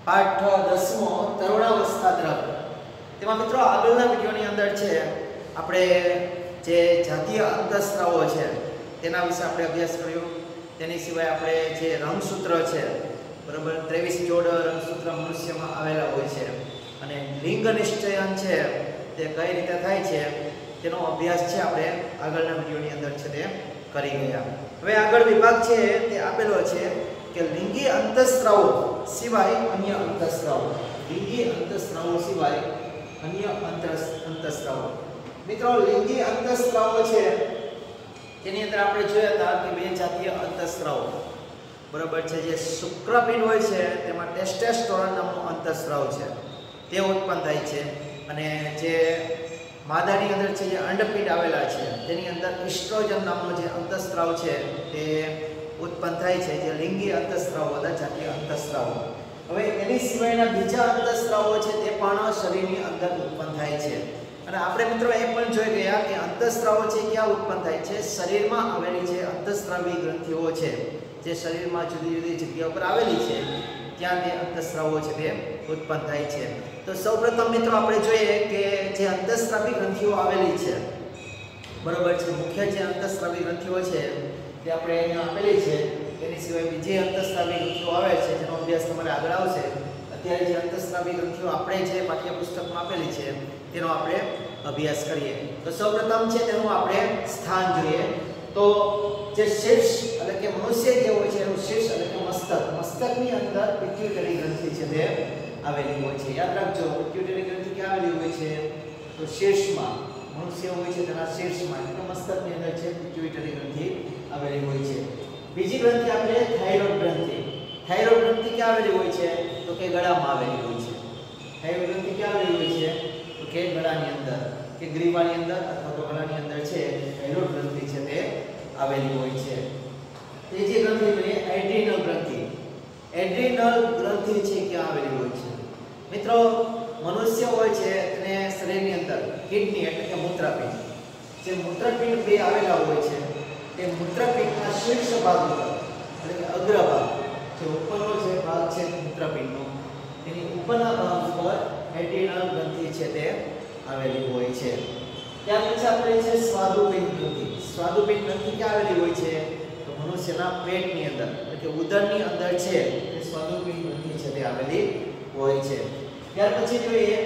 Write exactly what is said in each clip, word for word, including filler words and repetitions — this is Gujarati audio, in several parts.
પાઠ દસમો તરુણાવસ્થા દ્રવ. તેમાં મિત્રો આગળના વિડિયોની અંદર છે આપણે જે જાતીય અંતઃસ્રાવો છે તેના વિશે આપણે અભ્યાસ કર્યો. તેની સિવાય આપણે જે રંગસૂત્ર છે બરાબર ત્રેવીસ જોડ રંગસૂત્ર મનુષ્યમાં આવેલા હોય છે અને લિંગ નિશ્ચયન છે તે કઈ રીતે થાય છે તેનો અભ્યાસ છે આપણે આગળના વિડિયોની અંદર છે તે કરી ગયા. હવે આગળ વિભાગ છે તે આપેલો છે કે લિંગી અંતઃસ્રાવો સિવાય અન્ય અંતઃસ્રાવો. લિંગી અંતઃસ્રાવો સિવાય અન્ય અંતઃસ્રાવો. મિત્રો લિંગી અંતઃસ્રાવો છે તેની અંદર આપણે જોયા હતા કે બે જાતીય અંતઃસ્રાવો બરાબર છે. જે શુક્રપિંડ હોય છે તેમાં ટેસ્ટોસ્ટેરોન નામનો અંતઃસ્રાવ છે તે ઉત્પન્ન થાય છે અને જે માદાની અંદર છે જે અંડપિંડ આવેલા છે તેની અંદર ઇસ્ટ્રોજન નામનો જે અંતઃસ્રાવ છે તે ઉત્પન્ન થાય છે, જે લિંગી અંતઃસ્રાવો હતા, જાતીય અંતઃસ્રાવો. હવે એની સિવાયના બીજા અંતઃસ્રાવો છે તે પણ શરીરની અંદર ઉત્પન્ન થાય છે અને આપણે મિત્રો એ પણ જોઈ ગયા કે અંતઃસ્રાવો છે ક્યાં ઉત્પન્ન થાય છે? શરીરમાં આવેલી જે અંતઃસ્રાવી ગ્રંથિઓ છે જે શરીરમાં જુદી જુદી જગ્યાઓ પર આવેલી છે ત્યાં તે અંતઃસ્રાવો છે તે ઉત્પન્ન થાય છે. તો સૌપ્રથમ મિત્રો આપણે જોઈએ કે જે અંતઃસ્રાવી ગ્રંથિઓ આવેલી છે બરોબર છે, મુખ્ય જે અંતઃસ્રાવી ગ્રંથિઓ છે તે આપણે અહીંયા આપેલી છે. તેની સિવાય બીજી અંતઃસ્રાવી ગ્રંથિઓ આવે છે જેનો અભ્યાસ તમારે આગળ આવશે. અત્યારે જે અંતઃસ્રાવી ગ્રંથિઓ આપણે જે પાઠ્યપુસ્તકમાં આપેલી છે તેનો આપણે અભ્યાસ કરીએ. તો સૌપ્રથમ છે તેનું આપણે સ્થાન જોઈએ. તો જે શીર્ષ એટલે કે મનુષ્ય જે હોય છે એનું શીર્ષ એટલે કે મસ્તક, મસ્તકની અંદર પિટ્યુટરી ગ્રંથિ છે તે આવેલી હોય છે. યાદ રાખજો, પિટ્યુટરી ગ્રંથિ ક્યાં આવેલી હોય છે? તો શીર્ષમાં, મનુષ્ય હોય છે તેના શીર્ષમાં એટલે મસ્તકની અંદર છે પિટ્યુટરી ગ્રંથિ આવેલી હોય છે. બીજી ગ્રંથિ આપણે થાઇરોઇડ ગ્રંથિ. થાઇરોઇડ ગ્રંથિ ક્યાં આવેલી હોય છે? તો કે ગળામાં આવેલી હોય છે. થાઇરોઇડ ગ્રંથિ ક્યાં આવેલી હોય છે? તો કે ગળાની અંદર કે ગ્રીવાની અંદર અથવા તો ગળાની અંદર છે થાઇરોઇડ ગ્રંથિ છે તે આવેલી હોય છે. ત્રીજી ગ્રંથિ જોઈએ એડ્રીનલ ગ્રંથિ. એડ્રીનલ ગ્રંથિ છે ક્યાં આવેલી હોય છે? મિત્રો મનુષ્ય હોય છે તેને શરીરની અંદર કિડની એટલે કે મૂત્રપિંડ, જે મૂત્રપિંડ બે આવેલા હોય છે તે મૂત્રપિંડના શીર્ષ ભાગ ઉપર એટલે કે અગ્રભાગ, જે ઉપરનો જે ભાગ છે મૂત્રપિંડનો તેની ઉપરના ભાગ ઉપર એડ્રીનલ ગ્રંથિ છે તે આવેલી હોય છે. ત્યાર પછી આપણે છે સ્વાદુપિંડ ગ્રંથિ. સ્વાદુપિંડ ગ્રંથિ ક્યાં આવેલી હોય છે? તો મનુષ્યના પેટની અંદર એટલે કે ઉદરની અંદર છે તે સ્વાદુપિંડ ગ્રંથિ છે તે આવેલી હોય છે. ત્યાર પછી જોઈએ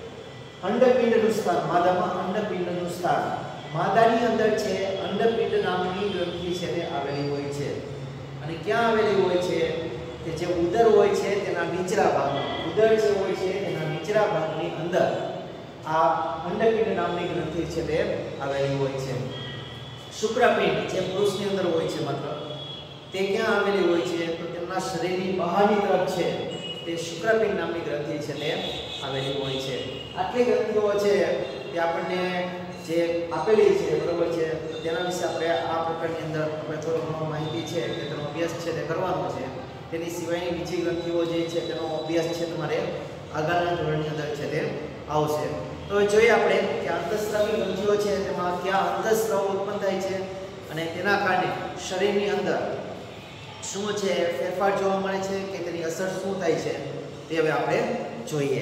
અંડપિંડનું સ્થાન. માદામાં અંડપિંડનું સ્થાન. માદાની અંદર છે અંડપિંડ નામની ગ્રંથિ છે તે આવેલી હોય છે અને ક્યાં આવેલી હોય છે? કે જે ઉદર હોય છે તેના નીચલા ભાગમાં, ઉદર જે હોય છે તેના નીચલા ભાગની અંદર આ અંડપિંડ નામની ગ્રંથિ છે તે આવેલી હોય છે. શુક્રપિંડ જે પુરુષની અંદર હોય છે માત્ર તે ક્યાં આવેલી હોય છે? તો તેમના શરીરની બહારની તરફ છે તે શુક્રપિંડ નામની ગ્રંથિ છે તે આવેલી હોય છે. આટલી ગ્રંથિઓ છે તે આપણને જે આપેલી છે બરોબર છે, તેના વિશે આપણે આ પ્રકારની અંદર આપણે થોડો ઘણો માહિતી છે કે તેનો અભ્યાસ છે તે કરવાનો છે. તેની સિવાયની બીજી ગ્રંથિઓ જે છે તેનો અભ્યાસ છે તમારે આગળના ધોરણની અંદર છે તે આવશે. તો જોઈએ આપણે કે અંતઃસ્રાવી ગ્રંથિઓ છે તેમાં ક્યાં અંતઃસ્રાવ ઉત્પન્ન થાય છે અને તેના કારણે શરીરની અંદર શું છે ફેરફાર જોવા મળે છે કે તેની અસર શું થાય છે તે હવે આપણે જોઈએ.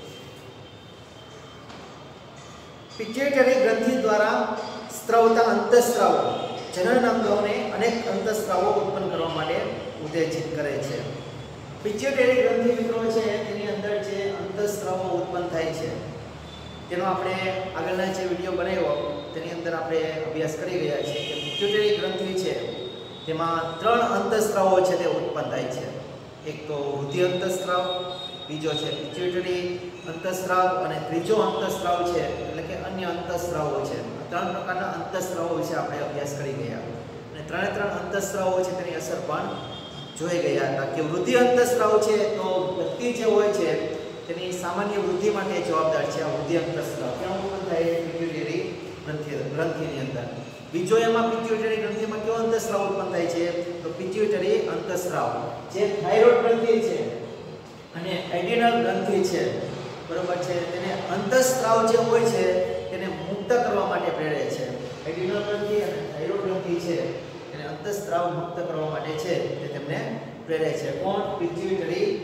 પિટ્યુટરી ગ્રંથિ દ્વારા સ્ત્રવતા અંતઃસ્રાવો જનનાંગોને અનેક અંતઃસ્રાવો ઉત્પન્ન કરવા માટે ઉત્તેજિત કરે છે. પિટ્યુટરી ગ્રંથિ મિત્રો છે તેની અંદર જે અંતઃસ્રાવો ઉત્પન્ન થાય છે તેનો આપણે આગળના જે વિડીયો બનાવ્યો તેની અંદર આપણે અભ્યાસ કરી રહ્યા છીએ કે પિટ્યુટરી ગ્રંથિ છે તેમાં ત્રણ અંતઃસ્રાવો છે તે ઉત્પન્ન થાય છે. એક તો વૃદ્ધિ અંતઃસ્રાવ, બીજો છે પિટ્યુટરી અંતઃસ્રાવ અને ત્રીજો અંતઃસ્રાવ છે એટલે કે અન્ય અંતઃસ્રાવો છે. ત્રણ પ્રકારના અંતઃસ્રાવો વિશે આપણે અભ્યાસ કરી ગયા અને ત્રણે ત્રણ અંતઃસ્રાવો છે તેની અસર પણ જોઈ ગયા હતા. કે વૃદ્ધિ અંતઃસ્રાવ છે તો વ્યક્તિ જે હોય છે તેની સામાન્ય વૃદ્ધિ માટે જવાબદાર છે આ વૃદ્ધિ અંતઃસ્રાવ. ક્યાં ઉત્પન્ન થાય? પિટ્યુટરી ગ્રંથિ ગ્રંથિની અંદર. બીજો એમાં પિટ્યુટરી ગ્રંથિમાં કેવો અંતઃસ્રાવ ઉત્પન્ન થાય છે? તો પિટ્યુટરી અંતઃસ્રાવ. જે થાઇરોઇડ ગ્રંથિ છે અને એડ્રીનલ ગ્રંથિ છે બરોબર છે, તેને અંતઃસ્રાવ જે હોય છે તેને મુક્ત કરવા માટે પ્રેરે છે. એડ્રીનલ ગ્રંથિ અને થાઇરોઇડ ગ્રંથિ છે તેને અંતઃસ્રાવ મુક્ત કરવા માટે છે તે તેમને પ્રેરે છે. કોણ? પિટ્યુટરી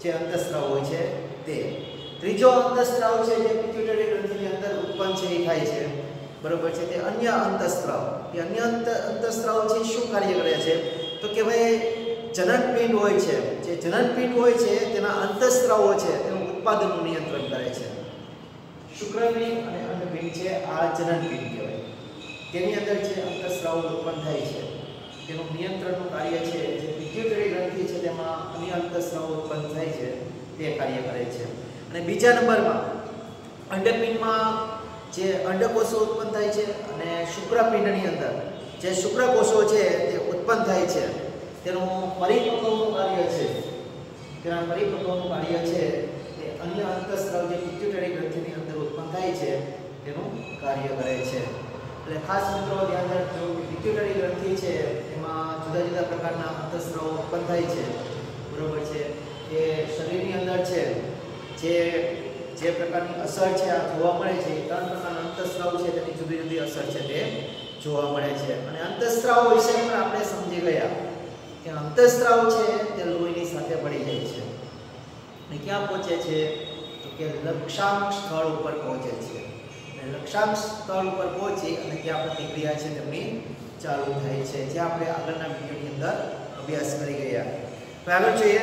જે અંતઃસ્રાવ હોય છે તે. ત્રીજો અંતઃસ્રાવ છે જે પિટ્યુટરી ગ્રંથિની અંદર ઉત્પન્ન છે એ થાય છે, બરોબર છે, તે અન્ય અંતઃસ્રાવ. એ અન્ય અંતઃસ્રાવ છે શું કાર્ય કરે છે તો કે ભાઈ જનનપિંડ હોય છે, જે જનનપિંડ હોય છે તેના અંતઃસ્રાવો છે તેનું ઉત્પાદનનું નિયંત્રણ કરે છે. શુક્રપિંડ અને અંડપિંડ છે આ જનનપિંડ કહેવાય. તેની અંદર જે અંતઃસ્રાવ ઉત્પન્ન થાય છે તેનું નિયંત્રણનું કાર્ય છે જે પિટ્યુટરી ગ્રંથિ છે તેમાં અન્ય અંતઃસ્રાવ ઉત્પન્ન થાય છે તે કાર્ય કરે છે. અને બીજા નંબરમાં અંડપિંડમાં જે અંડકોષો ઉત્પન્ન થાય છે અને શુક્રપિંડની અંદર જે શુક્રકોષો છે તે ઉત્પન્ન થાય છે તેનું પરિપક્વનું કાર્ય છે તેના પરિપક્વનું કાર્ય છે તે અન્ય અંતઃસ્રાવ જે પિટ્યુટરી ગ્રંથિની અંદર ઉત્પન્ન થાય છે તેનું કાર્ય કરે છે. એટલે ખાસ મિત્રો ધ્યાન રાખજો કે પિટ્યુટરી ગ્રંથિ છે એમાં જુદા જુદા પ્રકારના અંતઃસ્રાવો ઉત્પન્ન થાય છે, બરોબર છે. એ શરીરની અંદર છે જે જે પ્રકારની અસર છે આ જોવા મળે છે, ત્રણ પ્રકારના અંતઃસ્રાવ છે તેની જુદી જુદી અસર છે તે જોવા મળે છે. અને અંતઃસ્રાવ વિશે પણ આપણે સમજી ગયા કે અંતઃસ્રાવ છે તે લોહીની સાથે ભળી જાય છે અને ક્યાં પહોંચે છે તો કે લક્ષાંક સ્થળ ઉપર પહોંચે છે. અને લક્ષાંક સ્થળ ઉપર પહોંચી અને ત્યાં પ્રતિક્રિયા છે તેમની ચાલુ થાય છે, જે આપણે આગળના વિડીયોની અંદર અભ્યાસ કરી ગયા. તો આગળ જોઈએ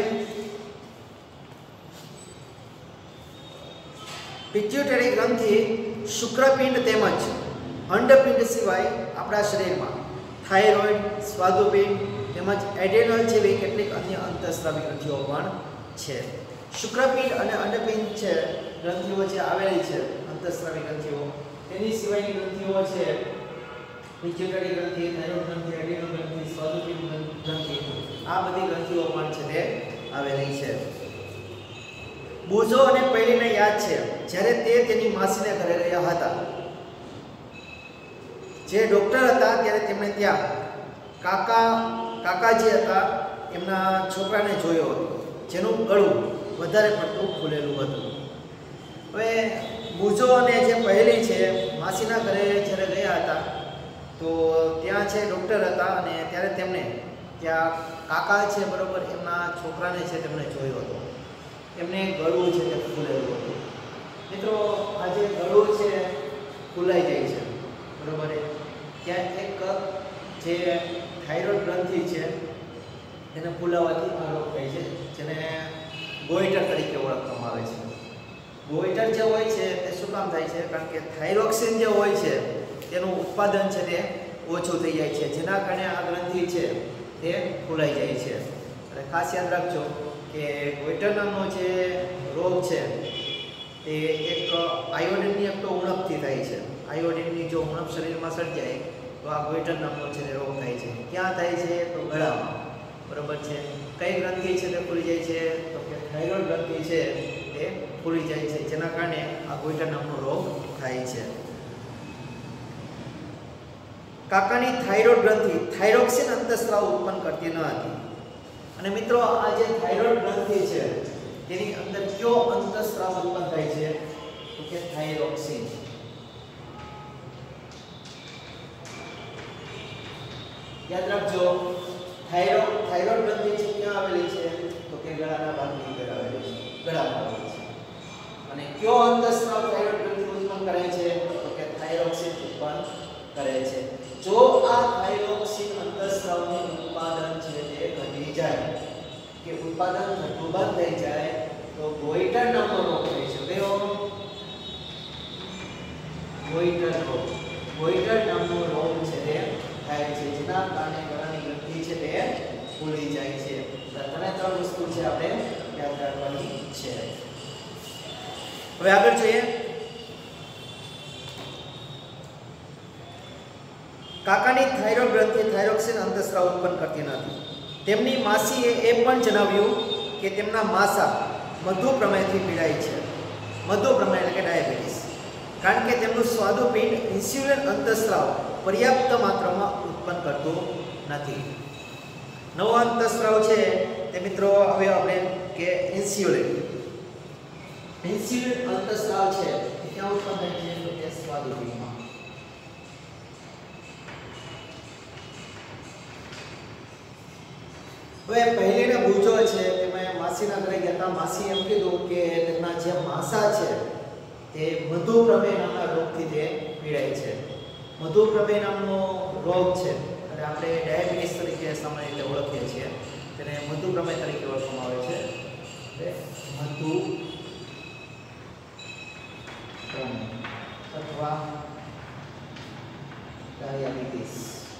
પિટ્યુટરી ગ્રંથિ શુક્રપિંડ તેમજ અંડપિંડ સિવાય આપણા શરીરમાં થાઇરોઇડ, સ્વાદુપિંડ તેમજ એડેનલ જેવી કેટલીક અન્ય અંતઃસ્રાવી ગ્રંથિઓ પણ છે. શુક્રપિંડ અને અંડપિંડ છે ગ્રંથિઓ જે આવેલી છે અંતઃસ્રાવી ગ્રંથિઓ, તેની સિવાયની ગ્રંથિઓ છે પિટ્યુટરી ગ્રંથિ, થાઇરોઇડ ગ્રંથિ, એડેનલ ગ્રંથિ, સ્વાદુપિંડ ગ્રંથિ, આ બધી ગ્રંથિઓ પણ છે તે આવેલી છે. બુઝો અને પૈલીને યાદ છે જ્યારે તે તેની માસીને ઘરે રહ્યા હતા, જે ડોક્ટર હતા ત્યારે તેમણે ત્યાં કાકા કાકાજી હતા એમના છોકરાને જોયો હતો જેનું ગળું વધારે પડતું ફૂલેલું હતું. હવે બુઝો અને જે પહેલી છે માસીના ઘરે જ્યારે ગયા હતા તો ત્યાં છે ડોક્ટર હતા અને ત્યારે તેમણે ત્યાં કાકા છે બરોબર એમના છોકરાને છે તેમણે જોયો હતો, એમને ગળું છે તે ફૂલેલું હતું. મિત્રો આ જે ગળું છે ફૂલાઈ જાય છે, બરોબર, ત્યાં એક જે થાઇરોઇડ ગ્રંથિ છે એને ફૂલાવાથી આ રોગ થાય છે જેને ગોઈટર તરીકે ઓળખવામાં આવે છે. ગોઈટર જે હોય છે તે શું કામ થાય છે કારણ કે થાઇરોક્સિન જે હોય છે તેનું ઉત્પાદન છે તે ઓછું થઈ જાય છે, જેના કારણે આ ગ્રંથિ છે તે ફૂલાઈ જાય છે. અને ખાસ યાદ રાખજો કે ગોઈટર નામનો જે રોગ છે તે એક આયોડિનની એક તો ઉણપથી થાય છે. આયોડિનની જો ઉણપ શરીરમાં સર્જાય તો આ ગોઈટર નામનો છે તે રોગ થાય છે. ક્યાં થાય છે તો ગળામાં, બરોબર છે. કઈ ગ્રંથિ છે તે ફૂલી જાય છે તો કે થાઇરોઇડ ગ્રંથિ છે તે ફૂલી જાય છે, જેના કારણે આ ગોઈટર નામનો રોગ થાય છે. કાકાની થાઇરોઇડ ગ્રંથિ થાઇરોક્સિન અંતઃસ્રાવ ઉત્પન્ન કરતી ન હતી. અને મિત્રો આ જે થાઇરોઇડ ગ્રંથિ છે તેની અંદર કયો અંતઃસ્રાવ ઉત્પન્ન થાય છે તો કે થાઇરોક્સિન. યાદ રાખજો થાઇરોઇડ થાઇરોઇડ ગ્રંથિ છે ક્યાં આવેલી છે તો કે ગળાના ભાગની અંદર આવેલી છે, ગળામાં આવેલી છે. અને કયો અંતઃસ્રાવ થાઇરોઇડ ગ્રંથિ ઉત્પન્ન કરે છે તો કે થાઇરોક્સિન ઉત્પન્ન કરે છે. જો આ થાઇરોક્સિન અંતઃસ્રાવનું ઉત્પાદન છે તે ઘટી જાય કે ઉત્પાદન ઘટવું બંધ થઈ જાય તો ગોઈટર નામનો રોગ થાય છે. કયો? ગોઈટર રોગ. ગોઈટર નામનો રોગ છે તે થાય છે, જેના કારણે ગળાની ગ્રંથિ છે તે ફૂલી જાય છે. ત્રણે ત્રણ વસ્તુ છે આપણે યાદ રાખવાની છે. હવે આગળ જોઈએ કાકાની થાઇરોઇડ ગ્રંથિ થાઇરોક્સિન અંતઃસ્રાવ ઉત્પન્ન કરતી નથી. તેમની માસીએ એ પણ જણાવ્યું કે તેમના માસા મધુપ્રમેહથી પીડાય છે. મધુપ્રમેહ એટલે કે ડાયાબિટીસ, કારણ કે તેમનું સ્વાદુપિંડ ઇન્સ્યુલિન અંતઃસ્રાવ પર્યાપ્ત માત્રામાં ઉત્પન્ન કરતું નથી. નવો અંતઃસ્રાવ છે તે મિત્રો હવે આપણે કે ઇન્સ્યુલિન ઇન્સ્યુલિન અંતઃસ્રાવ છે એ ક્યાં ઉત્પન્ન થાય છે તો કે સ્વાદુપિંડમાં. હવે પહેલીના બુજો છે તેમાં માસીના ઘરે ગયા હતા. માસી એમ કીધું કે તેમના જે માસા છે તે મધુ પ્રમેય નામના રોગથી તે પીડાય છે. મધુ પ્રમેય નામનો રોગ છે અને આપણે ડાયાબિટીસ તરીકે સામાન્ય રીતે ઓળખીએ છીએ. તેને મધુ પ્રમેય તરીકે ઓળખવામાં આવે છે. મધુ અથવા ડાયાબિટીસ.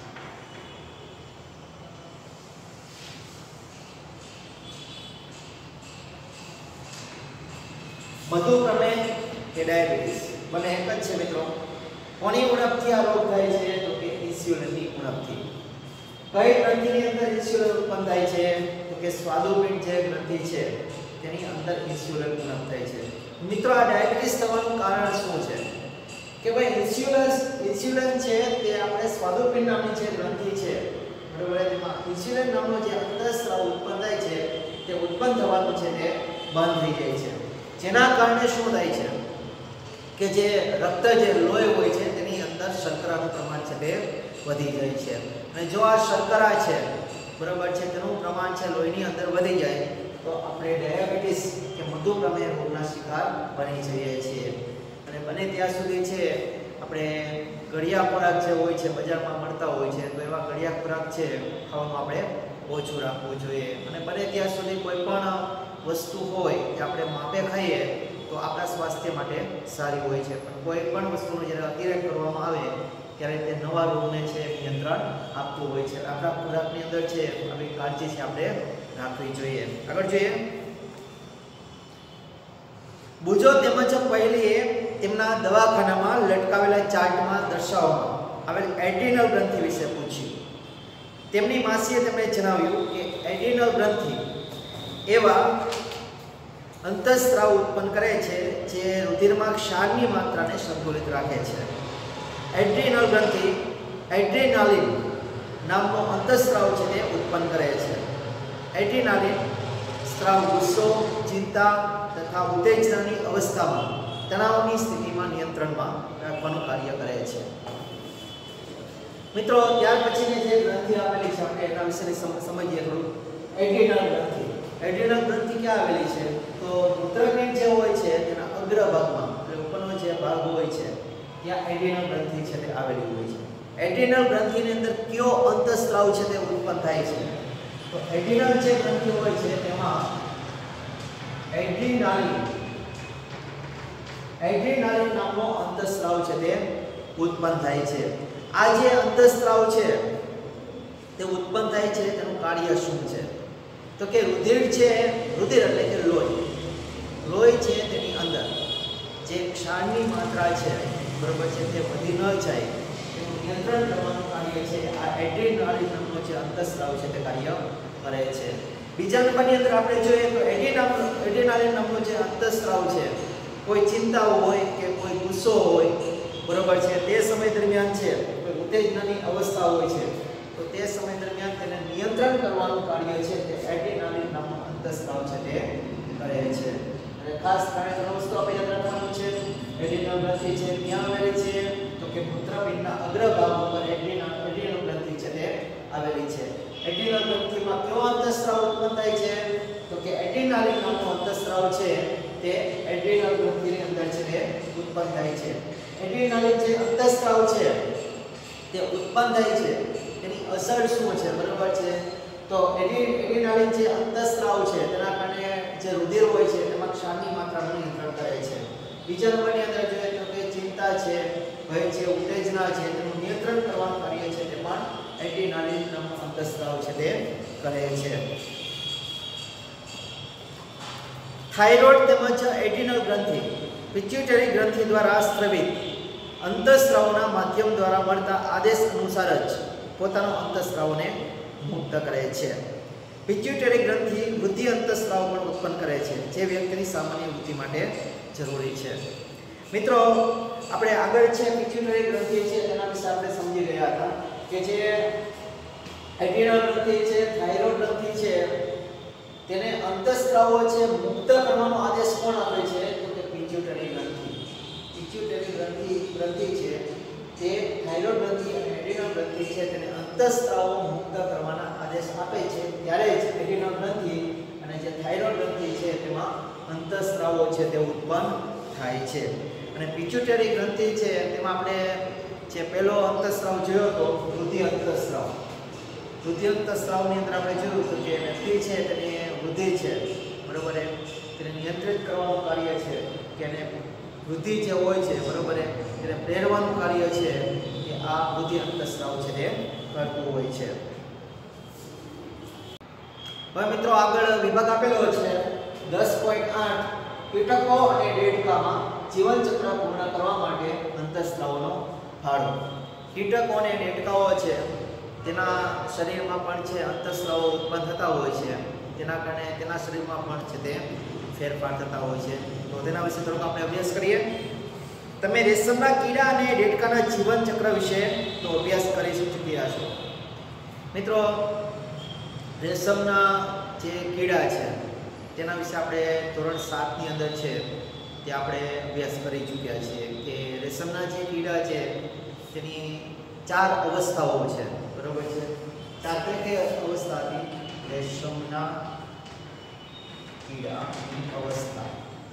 મધુ પ્રમેય કે ડાયાબિટીસ બંને એક જ છે મિત્રો. કોની ઉણપથી આ રોગ થાય છે? તો કે ઇન્સ્યુલિનની ઉણપથી. કઈ ગ્રંથિની અંદર ઇન્સ્યુલિન ઉત્પન્ન થાય છે? તો કે સ્વાદુપિંડ જે ગ્રંથિ છે તેની અંદર ઇન્સ્યુલિન ઉત્પન્ન થાય છે. મિત્રો આ ડાયાબિટીસ થવાનું કારણ શું છે? કે ભાઈ ઇન્સ્યુલિન ઇન્સ્યુલિન છે તે આપણે સ્વાદુપિંડ નામની જે ગ્રંથિ છે બરોબર, તેમાં ઇન્સ્યુલિન નામનો જે અંતઃસ્રાવ ઉત્પન્ન થાય છે તે ઉત્પન્ન થવાનું છે તે બંધ થઈ જાય છે. જેના કારણે શું થાય છે કે જે રક્ત જે લોહી હોય છે તેની અંદર શર્કરાનું પ્રમાણ છે તે વધી જાય છે. અને જો આ શર્કરા છે બરોબર છે તેનું પ્રમાણ છે લોહીની અંદર વધી જાય તો આપણે ડાયાબિટીસ કે મધુ પ્રમેય રોગના શિકાર બની જઈએ છીએ. અને બને ત્યાં સુધી છે આપણે ગળિયા ખોરાક જે હોય છે બજારમાં મળતા હોય છે તો એવા ગળિયા ખોરાક છે ખાવાનું આપણે ઓછું રાખવું જોઈએ. અને બને ત્યાં સુધી કોઈ પણ વસ્તુ હોય કે આપણે માપે ખાઈએ તો આપણા સ્વાસ્થ્ય માટે સારી હોય છે. પણ કોઈ પણ વસ્તુનો જ્યારે અતિરેક કરવામાં આવે ત્યારે તે નવા રોગને છે નિયંત્રણ આપતું હોય છે. આપણા ખોરાકની અંદર છે આવી કાળજી છે આપણે રાખવી જોઈએ. આગળ જોઈએ. બુજો તેમજ પહેલી તેમના દવાખાનામાં લટકાવેલા ચાર્ટમાં દર્શાવવામાં આવેલ એડ્રિનલ ગ્રંથિ વિશે પૂછ્યું. તેમની માસીએ તેમણે જણાવ્યું કે એડ્રિનલ ગ્રંથિ એવા અંતઃસ્રાવ ઉત્પન્ન કરે છે જે રુધિરમાં ક્ષારની માત્રાને સંતુલિત રાખે છે. એડ્રિનલ ગ્રંથિ એડ્રેનાલિન નામનો અંતઃસ્રાવ છે તે ઉત્પન્ન કરે છે. એડ્રેનાલિન સ્રાવ ગુસ્સો, ચિંતા તથા ઉત્તેજનાની અવસ્થામાં તણાવની સ્થિતિમાં નિયંત્રણમાં રાખવાનું કાર્ય કરે છે. મિત્રો ત્યાર પછીની જે ગ્રંથિ આવેલી છે આપણે એના વિશે સમજીએ થોડું. એડ્રિનલ ગ્રંથિ એડ્રિનલ ગ્રંથિ ક્યાં આવેલી છે? તો મૂત્રપિંડ જે હોય છે તેના અગ્રભાગમાં એટલે ઉપરનો જે ભાગ હોય છે ત્યાં એડ્રિનલ ગ્રંથિ છે તે આવેલી હોય છે. એડ્રિનલ ગ્રંથિની અંદર કયો અંતઃસ્રાવ છે તે ઉત્પન્ન થાય છે? તો એડ્રિનલ જે ગ્રંથિ હોય છે તેમાં એડ્રેનાલિન એડ્રેનાલિન નામનો અંતઃસ્રાવ છે તે ઉત્પન્ન થાય છે. આ જે અંતઃસ્રાવ છે તે ઉત્પન્ન થાય છે તેનું કાર્ય શું છે? તો કે રુધિર છે, રુધિર એટલે કે લોહી લોહી છે તેની અંદર જે ક્ષારની માત્રા છે બરોબર છે તે વધી ન જાય તેનું નિયંત્રણ કરવાનું કાર્ય છે આ એડ્રેનાલિન નામનો જે અંતઃસ્રાવ છે તે કાર્ય કરે છે. બીજા નંબરની અંદર આપણે જોઈએ તો એડ્રેનાલિન નામનો જે અંતઃસ્રાવ છે કોઈ ચિંતા હોય કે કોઈ ગુસ્સો હોય બરોબર છે તે સમય દરમિયાન છે કોઈ ઉત્તેજનાની અવસ્થા હોય છે તો તે સમય દરમિયાન તેને નિયંત્રણ કરવાનું કાર્ય છે તે એડ્રેનાલિન નામનો અંતઃસ્રાવ છે તે કરે છે. અને ખાસ ત્રણે ત્રણ વસ્તુ આપણે યાદ રાખવાનું છે. એડ્રેનલ ગ્રંથિ છે ક્યાં આવેલી છે? તો કે મૂત્રપિંડના અગ્રભાગ ઉપર એડ્રેનલ એડ્રેનલ ગ્રંથિ છે તે આવેલી છે. એડ્રેનલ ગ્રંથિમાં કયો અંતઃસ્રાવ ઉત્પન્ન થાય છે? તો કે એડ્રેનાલિન નામનો અંતઃસ્રાવ છે તે એડ્રેનલ ગ્રંથિની અંદર છે તે ઉત્પન્ન થાય છે. એડ્રેનાલિન જે અંતઃસ્રાવ છે તે ઉત્પન્ન થાય છે તેની અસર શું છે બરોબર છે? તો એડ્રેનાલિન જે અંતઃસ્રાવ છે તેના કારણે જે રુધિર હોય છે તેમાં ક્ષારની માત્રાનું નિયંત્રણ કરે છે. બીજા નંબરની અંદર જોઈએ તો કે ચિંતા છે, ભય છે, ઉત્તેજના છે તેનું નિયંત્રણ કરવાનું કાર્ય છે તે પણ એડ્રેનાલિન નામનો અંતઃસ્રાવ છે તે કરે છે. થાઇરોઇડ તેમજ એડ્રિનલ ગ્રંથિ પિટ્યુટરી ગ્રંથિ દ્વારા સ્ત્રવિત અંતઃસ્રાવના માધ્યમ દ્વારા મળતા આદેશ અનુસાર જ પોતાના અંતઃસ્રાવને મુક્ત કરે છે. પિટ્યુટરી ગ્રંથિ વૃદ્ધિ અંતઃસ્રાવ પણ ઉત્પન્ન કરે છે જે વ્યક્તિની સામાન્ય વૃદ્ધિ માટે જરૂરી છે. મિત્રો આપણે આગળ છે પિટ્યુટરી ગ્રંથિ છે તેના વિશે આપણે સમજી ગયા હતા કે જે એડ્રિનલ ગ્રંથિ છે, થાઇરોઇડ ગ્રંથિ છે તેને અંતઃસ્રાવો છે મુક્ત કરવાનો આદેશ કોણ આપે છે? તો કે પિટ્યુટરી ગ્રંથિ. પિટ્યુટરી ગ્રંથિ ગ્રંથિ છે તે થાઇરોઇડ ગ્રંથિ અને એડ્રિનલ ગ્રંથિ છે તેને અંતઃસ્રાવો મુક્ત કરવાના આદેશ આપે છે ત્યારે જ એડ્રિનલ ગ્રંથિ અને જે થાઇરોઇડ ગ્રંથિ છે તેમાં અંતઃસ્રાવો છે તે ઉત્પન્ન થાય છે. અને પિટ્યુટરી ગ્રંથિ છે તેમાં આપણે જે પહેલો અંતઃસ્રાવ જોયો હતો વૃદ્ધિ અંતઃસ્રાવ, વૃદ્ધિ અંતઃસ્રાવની અંદર આપણે જોયું હતું કે વ્યક્તિ છે તેની વૃદ્ધિ છે બરોબર તેને નિયંત્રિત કરવાનું કાર્ય છે કે એને વૃદ્ધિ જે હોય છે બરોબર એને પ્રેરવાનું કાર્ય છે કે આ વૃદ્ધિ અંતઃસ્રાવ છે તે કરતું હોય છે. હવે મિત્રો આગળ વિભાગ આપેલો છે દસ પોઈન્ટ આઠ કીટકો અને દેડકામાં જીવનચક્ર પૂર્ણ કરવા માટે અંતઃસ્રાવનો ફાળો. કીટકો અને દેડકાઓ છે તેના શરીરમાં પણ છે અંતઃસ્રાવો ઉત્પન્ન થતા હોય છે, તેના કારણે તેના શરીરમાં પણ છે તે ફેરફાર થતા હોય છે. તો તેના વિશે થોડોક આપણે અભ્યાસ કરીએ. તમે રેશમના કીડા અને દેડકાના જીવનચક્ર વિશે તો અભ્યાસ કરી ચૂક્યા છો મિત્રો. રેશમના જે કીડા છે તેના વિશે આપણે ધોરણ સાત ની અંદર છે તે આપણે અભ્યાસ કરી ચૂક્યા છીએ કે રેશમના જે કીડા છે તેની ચાર અવસ્થાઓ છે બરોબર છે. ચાર કઈ અવસ્થા હતી? રેશમના કીડાની અવસ્થા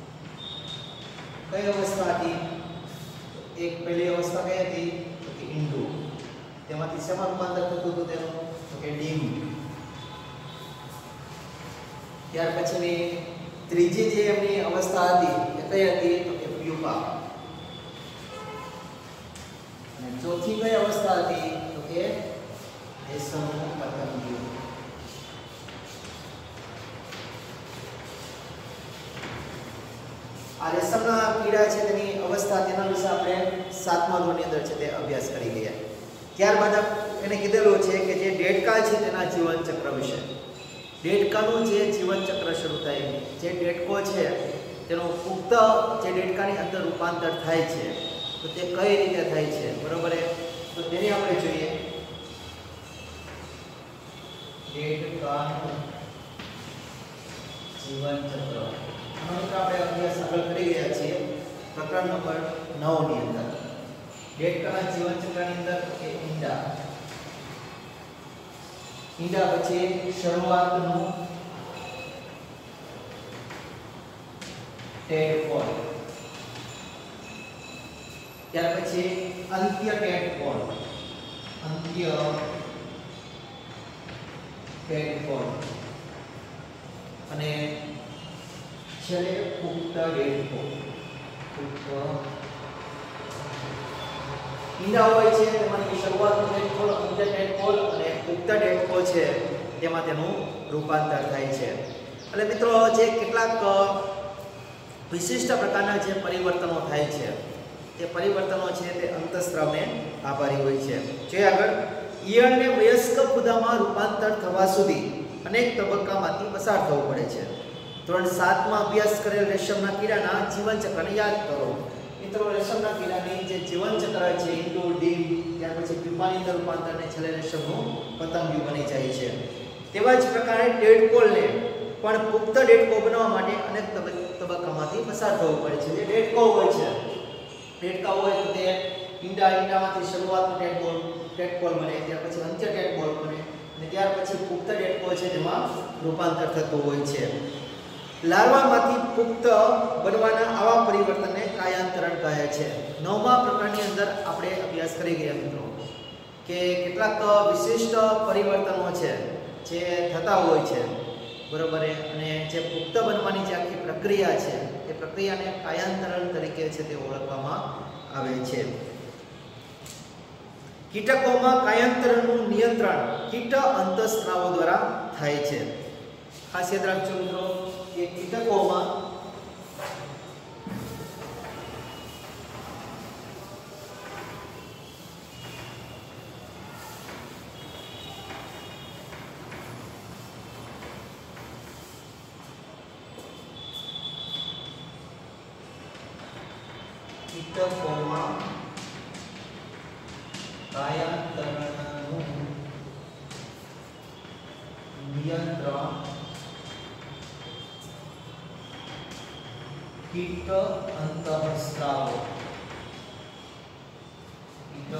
કઈ અવસ્થા હતી? એક પહેલી અવસ્થા કઈ હતી? તો કે ઈંડુ. તેમાંથી શેમાં રૂપાંતર થતું હતું તેનું? તો કે ડીમ. ત્યાર પછીની ત્રીજી જે એમની અવસ્થા હતી એ કઈ હતી? તો કે પ્યુપા. અને ચોથી કઈ અવસ્થા હતી? તો કે રેશમનું પતંગિયું. આ રેશમના કીડા છે તેની અવસ્થા તેના વિશે આપણે સાતમા ધોરણની અંદર છે તે અભ્યાસ કરી ગયા. ત્યારબાદ એને કીધેલું છે કે જે દેડકા છે તેના જીવન ચક્ર વિશે. દેડકાનું જે જીવન ચક્ર શરૂ થાય, જે દેડકો છે તેનું પુખ્ત જે દેડકાની અંદર રૂપાંતર થાય છે તો તે કઈ રીતે થાય છે બરોબર? તો તેની આપણે જોઈએ. દેડકાનું જીવન ચક્ર આપણે અભ્યાસ આગળ કરી રહ્યા છીએ પ્રકરણ નંબર નવ ની અંદર. દેડકાના જીવન ચક્રની અંદર કે ઈંડા, ઈંડા પછી શરૂઆતનું ટેડપોલ, ત્યાર પછી અંત્ય ટેડપોલ, અંત્ય ટેડપોલ અને છેલ્લે પુખ્ત દેડકો. પુખ્ત ઈંડા હોય છે તેમાંથી શરૂઆતનું ટેડપોલ, અંત્ય ટેડપોલ અને પુખ્ત દેડકો છે તેમાં તેનું રૂપાંતર થાય છે. એટલે મિત્રો જે કેટલાક વિશિષ્ટ પ્રકારના જે પરિવર્તનો થાય છે તે પરિવર્તનો છે તે અંતઃસ્રાવને આભારી હોય છે. જે આગળ ઈયળને વયસ્ક ફૂદામાં રૂપાંતર થવા સુધી અનેક તબક્કામાંથી પસાર થવું પડે છે. ધોરણ સાત માં અભ્યાસ કરેલ રેશમના કીડાના જીવનચક્રને યાદ કરો. મિત્રો રેશમના કીડાની જે જીવનચક્ર છે ઈંડુ, ડીમ, ત્યાર પછી પ્યુપાની અંદર રૂપાંતર ને છેલ્લે રેશમનું પતંગિયું બની જાય છે. તેવા જ પ્રકારે દેડકોલને પણ પુખ્ત દેડકો બનાવવા માટે અનેક તબક્કામાંથી પસાર થવું પડે છે. જે દેડકો હોય છે, દેડકા હોય તો તે ઈંડા, ઈંડામાંથી શરૂઆતનો ટેડપોલ ટેડપોલ બને, ત્યાર પછી અંત્ય ટેડપોલ બને અને ત્યાર પછી પુખ્ત દેડકો છે જેમાં રૂપાંતર થતું હોય છે. લાર્વામાંથી પુખ્ત બનવાના આવા પરિવર્તનને કાયાંતરણ કહે છે. નવમા પ્રકરણની અંદર આપણે અભ્યાસ કરી ગયા મિત્રો કે કેટલાક વિશિષ્ટ પરિવર્તનો છે જે થતા હોય છે બરોબર, અને જે પુખ્ત બનવાની જે આખી પ્રક્રિયા છે એ પ્રક્રિયાને કાયાંતરણ તરીકે છે તે ઓળખવામાં આવે છે. કીટકોમાં કાયાંતરણનું નિયંત્રણ કીટ અંતઃસ્રાવો દ્વારા થાય છે. ખાસ યાદ રાખજો મિત્રો કે કીટકોમાં કીટકોમાં કાયાંતરણનું નિયંત્રણ કીટ અંતઃસ્રાવો કીટ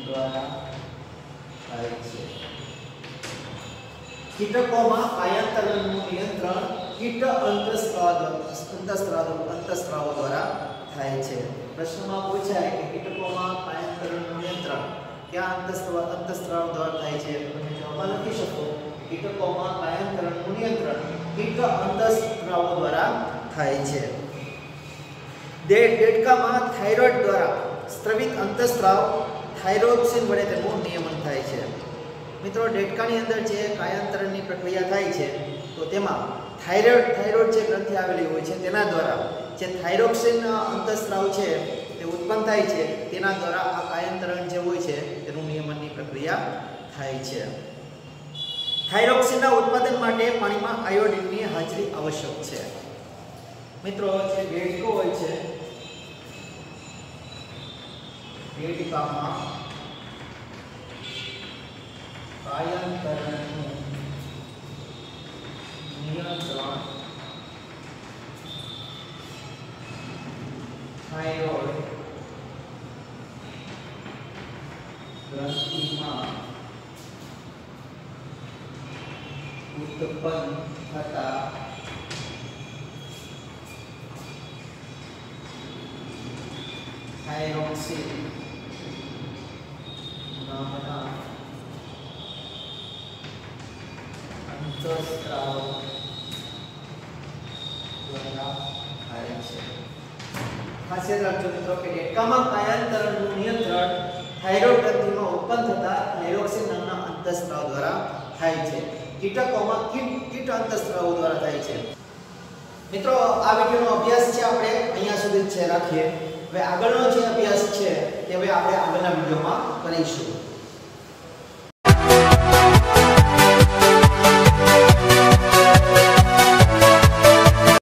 દ્વારા થાય છે. કીટકોમાં આયનતરણનું નિયંત્રણ કીટ અંતઃસ્રાવ અંતઃસ્રાવ અંતઃસ્રાવ દ્વારા થાય છે. પ્રશ્નમાં પૂછાય કે કીટકોમાં આયનતરણનું નિયંત્રણ ક્યાં અંતઃસ્રાવ અંતઃસ્રાવ દ્વારા થાય છે? તો તમે જવાબમાં લખી શકો કીટકોમાં આયનતરણનું નિયંત્રણ કીટ અંતઃસ્રાવ દ્વારા થાય છે. દેડકામાં થાઇરોઇડ દ્વારા સ્ત્રવિત અંતઃસ્રાવ થાઇરોક્સિન વડે તેનું નિયમન થાય છે. મિત્રો દેડકાની અંદર જે કાયાંતરણની પ્રક્રિયા થાય છે તો તેમાં થાઇરોઇડ થાઇરોઇડ જે ગ્રંથિ આવેલી હોય છે તેના દ્વારા જે થાઇરોક્સિન અંતઃસ્રાવ છે તે ઉત્પન્ન થાય છે તેના દ્વારા આ કાયાંતરણ જે હોય છે તેનું નિયમનની પ્રક્રિયા થાય છે. થાઇરોક્સિનના ઉત્પાદન માટે પાણીમાં આયોડિનની હાજરી આવશ્યક છે. મિત્રો જે દેડકો હોય છે દેડકામાં કાયાંતરણનું નિયંત્રણ થાઇરોઇડ ગ્રંથિમાં ઉત્પન્ન થતા થાઇરોક્સિન નામના અંતઃસ્રાવ દ્વારા થાય છે. ખાસ યાદ રાખજો મિત્રો કે દેડકામાં કાયાંતરણનું નિયંત્રણ થાઇરોઇડ ગ્રંથિમાં ઉત્પન્ન થતા થાઇરોક્સિન નામના અંતઃસ્રાવ દ્વારા થાય છે. કીટકોમાં કીટ કીટ અંતઃસ્રાવ દ્વારા થાય છે. મિત્રો આ વિડિયોનો અભ્યાસ છે આપણે અહીંયા સુધી જ છે રાખીએ. હવે આગળનો જે અભ્યાસ છે તે હવે આપણે આગળના વિડિયોમાં કરીશું.